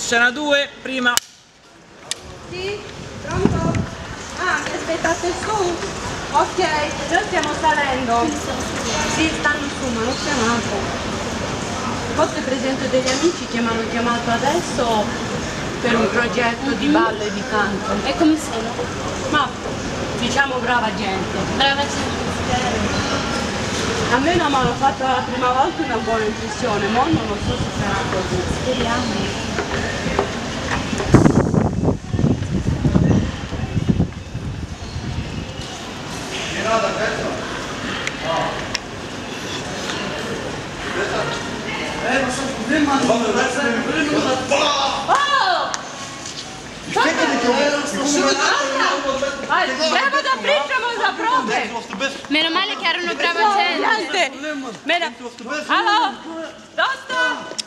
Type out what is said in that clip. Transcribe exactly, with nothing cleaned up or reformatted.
Scena due, prima. Sì, pronto? Ah, mi aspettate su? Ok, noi stiamo salendo. Sì, stanno su, ma non chiamato. Forse presento degli amici che mi hanno chiamato adesso per un progetto di ballo e di canto. E come sono? Ma diciamo brava gente. Brava gente. A me non mi hanno fatto la prima volta una buona impressione, ma non lo so se sarà così. Speriamo. Oh! Bravo da prima, ma da prove! Meno male che erano brava gente. Allora, dosta!